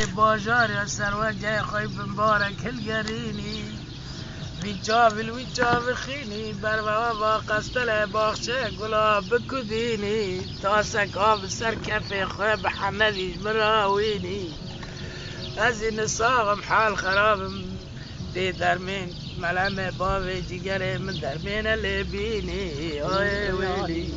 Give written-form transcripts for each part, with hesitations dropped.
باجار یا سروجه خوی بمبارک هلگرینی ویچاو خینی بر با قستل باخچه گلاب بکدینی تا سکاب سر کف خوی بحندیش مراوینی از این ساغم حال خرابم دی درمین ملم باوی جگر من درمین لبینی آی ویلی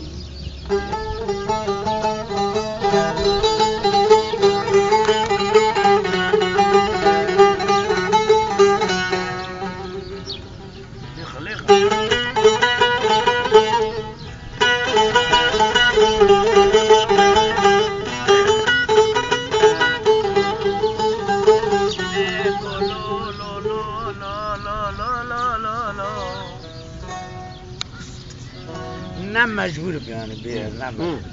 نم مجبور بیانه بیار نم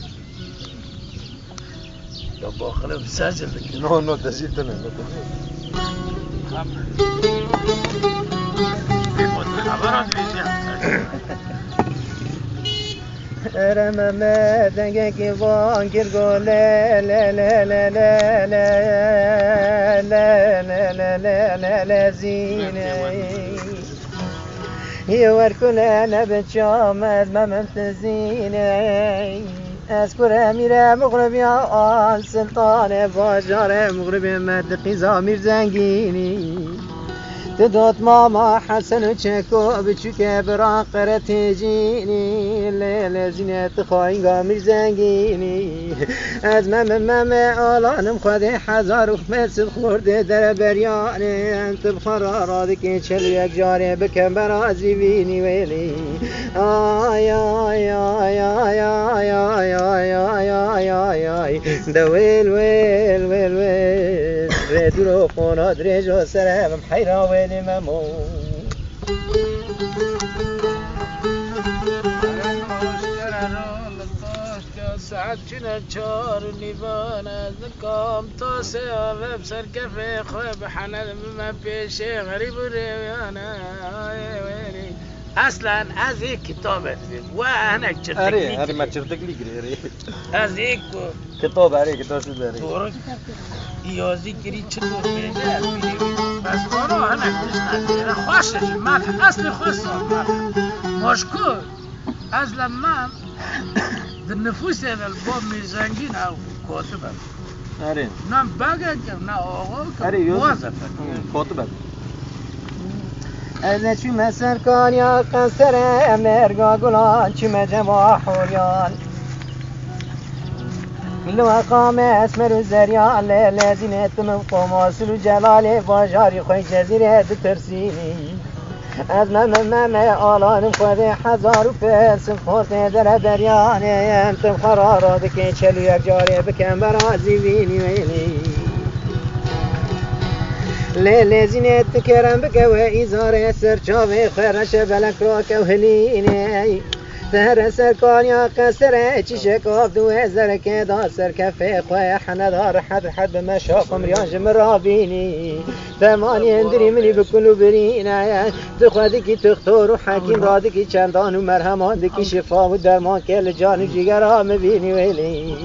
تو باخله بسازه بکنه نو دزیتونه خبرات بیشتر رممه دنگه کی وان گرگو له له له له له له له له له له زینه يور كلنا بتشامد ما ممتزيني أذكر أميرة مغرب يا سلطان باجار مغرب مدقي زامير زنقيني تدوت ماما حسن وشكو بتشوكي براقرة تجيني الليلة زينة خاين قامر زنقيني از ماما آلانم خودي حزار وخمس خورده در برياني انت بخراراتك چلو یک جاري بكم برازي بيني ويلي آي آي آي آي آي آي آي آي آي آي آي دا ويل ويل ويل ويل ردو خونات رجو سرم حيرا ويلي ممو ساعت چنه چار نیوان از نکام تا سیاوه بسر کفه خواه بحند من پیشه غریب و ریویانه اصلا از یک کتاب هستیم و هنک چرتک اره اره ما چرتک لیگری از یک کتاب اره کتاب شد اره طورو یازی کری چطور میره بس کارو هنک نشنه خوشش من اصل خوش سال مشکل اصلا من در نفوس اول با میزنگین او کاتبم اره نه بگم نه آقا اره موظفه کاتبم از چی مسر کان یا قصر مرگا گلان چی مجمع حوریان لو قام اسمر الزريان لازينة من قماص الجلال باجاري خوي جزيرة ترسيني از ما آلانم خودی حزار و فرس خورت در دریانه انتم قرارا بکن چلو یک جاره بکن برازی وینی وینی لیلی زینت کرم بکه و ایزاره سرچاوه خرش بلک را که هلینه سهر سرکان یا قصره چی شکاف دو هزار که دا سر کفه خواه حندار حد بمشاقم ریانج مرابینی تمانی اندری منی بکلو برینه تخوادی کی تختار و حکیم رادی کی چندان و مرهمان دی کی شفا و درمان که لجان و جگر ها مبینی ویلی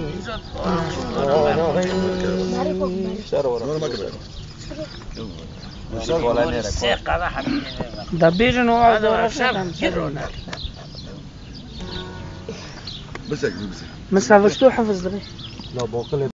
دا بیرون و بس مسافشتو حفظ دغه لا باقل